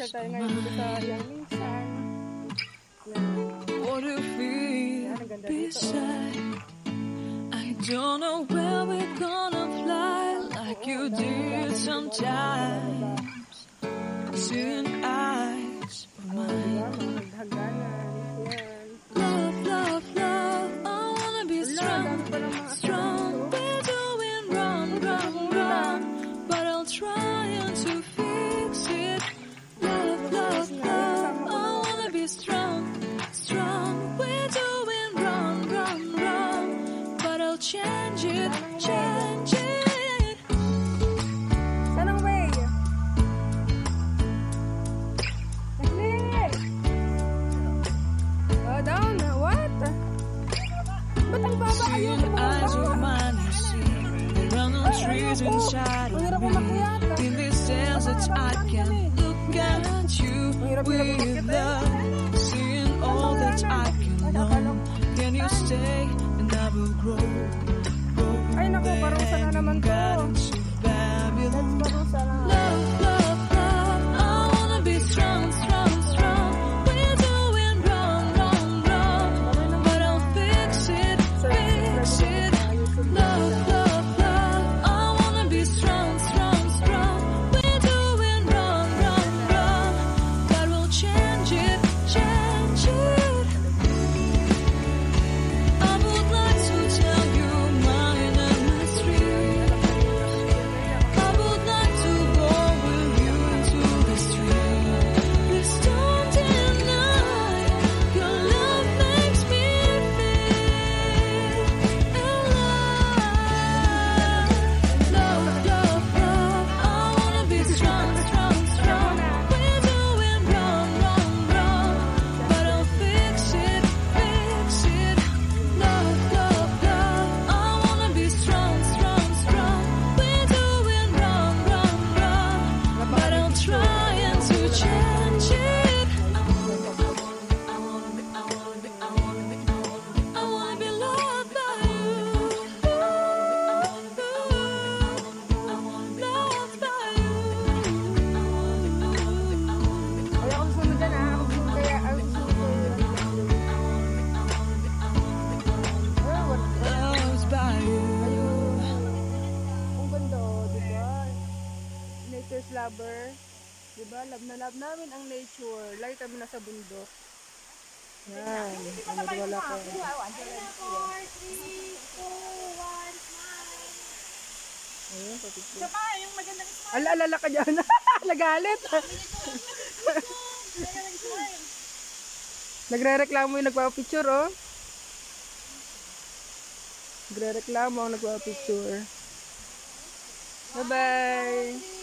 tayo ngayon dito sa Yangmingsan. What if we beside? I don't know where we're gonna fly like you did sometimes. Seeing eyes of mine. Love, love, love. I wanna be strong, strong. We're doing wrong, wrong, wrong. But I'll try to fix it. Love, love, love. I wanna be strong, strong. We're doing wrong, wrong, wrong. But I'll change it, change it. Sanang way? Down, what? Ba't ang baba? Ayun, Eyes of mine, you see, there are no trees inside of me. In this desert, I can look at you with love, seeing all that I can know. Can you stay and I will grow? Ay naku, parusa na naman to. Babylon. Parusa na. Love, love, love. I wanna be strong, strong, strong. We're doing wrong, wrong, wrong. But I'll fix it, fix it. Love, love, love. I wanna be strong, strong, strong. We're doing wrong, wrong, wrong. But we'll change it, change it. I would like to tell you mine and my street. I would like to go with you into the street. Please don't deny your love makes me feel alive. Love, love, love. I wanna be strong, strong, strong. We're doing wrong, wrong, wrong. But I'll fix it, fix it. Love, love, love. I wanna be strong, strong, strong. We're doing wrong, wrong, wrong. But I'm trying to change it. I wanna be loved by you. Loved by you. Ay, ako sunod dyan ah. Kaya, ang sunod ko yun. Loved by you. Ang ganda oh, diba? Nature's lover. Diba? Love na love namin ang nature. Lagi kami nasa bundok. Yan. Ang wala ko. Ayun, papicture. Isa pa, yung magandang smile. Alala ka dyan. Nagalit. Magandang smile. Nagre-reklamo yung nagpapapicture, oh. Nagre-reklamo ang nagpapapicture. Bye-bye.